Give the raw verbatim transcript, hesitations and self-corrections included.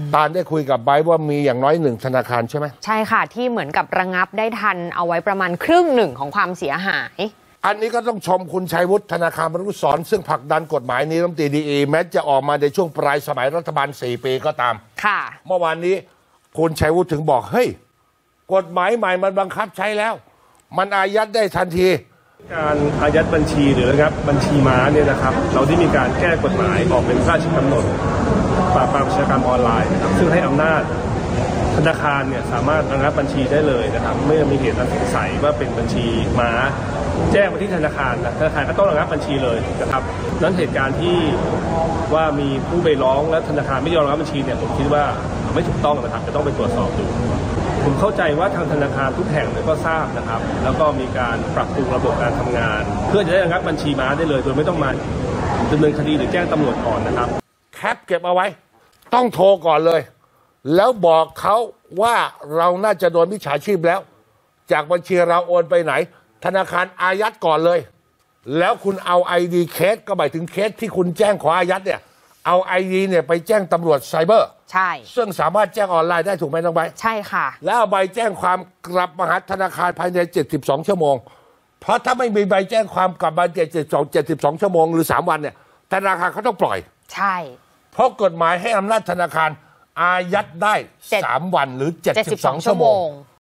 ตาลได้คุยกับไบร์ทว่ามีอย่างน้อยหนึ่งธนาคารใช่ไหมใช่ค่ะที่เหมือนกับระงับได้ทันเอาไว้ประมาณครึ่งหนึ่งของความเสียหายอันนี้ก็ต้องชมคุณชัยวุฒิธนาคารมนุษย์สอนซึ่งผลักดันกฎหมายนี้รัฐมนตรีดีอีแม้จะออกมาในช่วงปลายสมัยรัฐบาลสี่ปีก็ตามค่ะเมื่อวานนี้คุณชัยวุฒิถึงบอกเฮ้ยกฎหมายใหม่มันบังคับใช้แล้วมันอายัดได้ทันทีการอายัดบัญชีหรือระงับบัญชีม้าเนี่ยนะครับเราได้มีการแก้กฎหมายออกเป็นพระราชกำหนดปราบปรามอาชญากรรมออนไลน์นะครับซึ่งให้อำนาจธนาคารเนี่ยสามารถระงับบัญชีได้เลยนะครับเมื่อมีเหตุสงสัยว่าเป็นบัญชีม้าแจ้งมาที่ธนาคารธนาคารก็ต้องระงับบัญชีเลยนะครับนั้นเหตุการณ์ที่ว่ามีผู้ไปร้องและธนาคารไม่ยอมระงับบัญชีเนี่ยผมคิดว่าไม่ถูกต้องนะครับจะต้องไปตรวจสอบดูผมเข้าใจว่าทางธนาคารทุกแห่งก็ทราบนะครับแล้วก็มีการปรับปรุงระบบการทำงานเพื่อจะได้ระงับบัญชีม้าได้เลยโดยไม่ต้องมาดำเนินคดีหรือแจ้งตำรวจก่อนนะครับแคปเก็บเอาไว้ต้องโทรก่อนเลยแล้วบอกเขาว่าเราน่าจะโดนมิจฉาชีพแล้วจากบัญชีเราโอนไปไหนธนาคารอายัดก่อนเลยแล้วคุณเอาไอดีเคสก็หมายถึงเคสที่คุณแจ้งขออายัดเนี่ยเอาไอดีเนี่ยไปแจ้งตำรวจไซเบอร์ใช่ซึ่งสามารถแจ้งออนไลน์ได้ถูกไหมน้องใบใช่ค่ะแล้วเอาใบแจ้งความกลับมาหาธนาคารภายในเจ็ดสิบสองชั่วโมงเพราะถ้าไม่มีใบแจ้งความกลับมาเจ็ดสิบสอง เจ็ดสิบสองชั่วโมงหรือสามวันเนี่ยธนาคารเขาต้องปล่อยใช่เพราะกฎหมายให้อำนาจธนาคารอายัดได้สามวันหรือเจ็ดสิบสองชั่วโมง